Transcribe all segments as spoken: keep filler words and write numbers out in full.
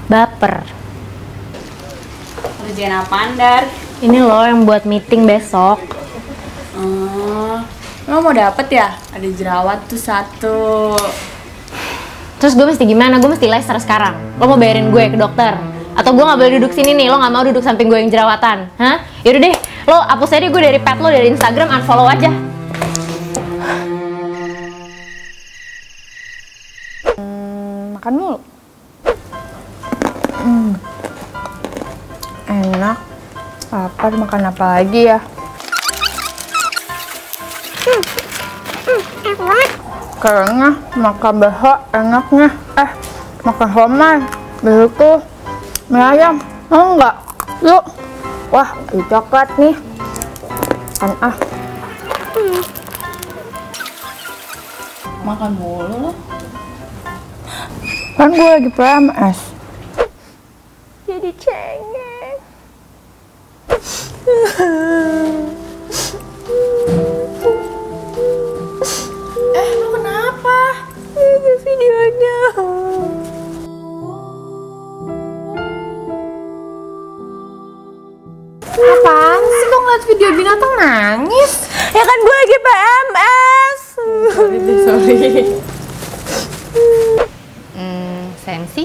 Baper. Kerjaan apaan, Dar? Ini loh yang buat meeting besok. Oh, lo mau dapet ya? Ada jerawat tuh satu. Terus gue mesti gimana? Gue mesti laser sekarang. Lo mau bayarin gue ke dokter? Atau gue nggak boleh duduk sini nih? Lo nggak mau duduk samping gue yang jerawatan? Hah? Yaudah deh, lo hapus aja gue dari pet lo, dari Instagram, unfollow aja. Hmm, makan mulu. Hmm. Enak. Apa makan apa lagi ya? Hmm. Hmm, enak banget. Kayaknya makan beho enaknya. Eh, makan homai. Begitu mie ayam. Mau nggak? Yuk. Wah, ada coklat nih. Kan ah. Hmm. Makan mulu lo. Kan gue lagi P M S. Jadi cengeng. Eh, lo kenapa? Ini videonya. Apaan sih kok ngeliat video binatang nangis? Ya kan gue lagi P M S. Sorry deh, sorry. Hmm, sensi.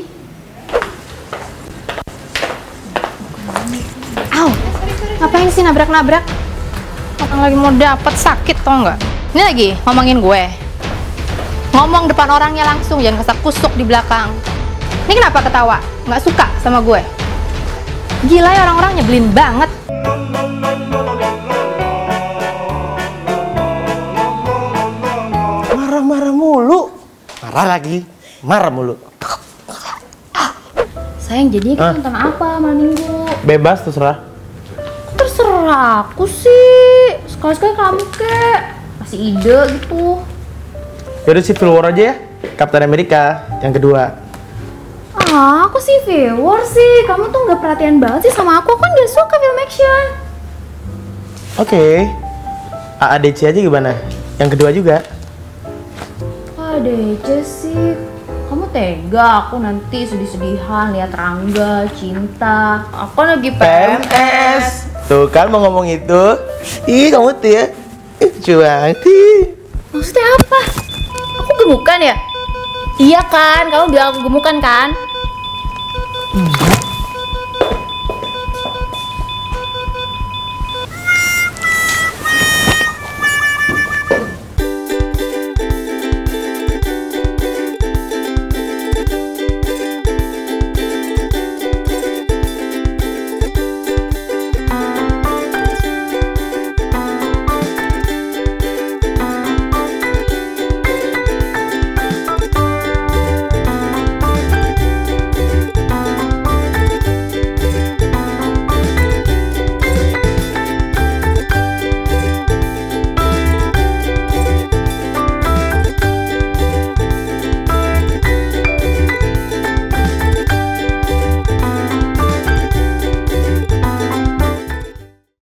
Au, ngapain sih nabrak-nabrak? Orang lagi mau dapet sakit tau nggak? Ini lagi ngomongin gue. Ngomong depan orangnya langsung, jangan kesak-kusuk di belakang. Ini kenapa ketawa? Nggak suka sama gue? Gila ya orang-orang nyebelin banget. Marah-marah mulu. Marah lagi, marah mulu. Sayang, jadi kita nonton apa malam minggu? Bebas terserah. Terserah aku sih. Sekali-sekali kamu kek kasih ide gitu. Yaudah Civil War aja ya, Captain America yang kedua. Ah, aku sih viewer sih. Kamu tuh nggak perhatian banget sih sama aku. Aku kan nggak suka film action. Oke, okay. A A D C aja gimana? Yang kedua juga. A D C sih. Kamu tega aku nanti sedih-sedihan lihat Rangga cinta. Aku lagi P M S. Tuh kan mau ngomong itu. Ih kamu tuh ya, ih lucu banget ih. Maksudnya apa? Aku gemukan ya? Iya kan, kamu bilang aku gemukan kan?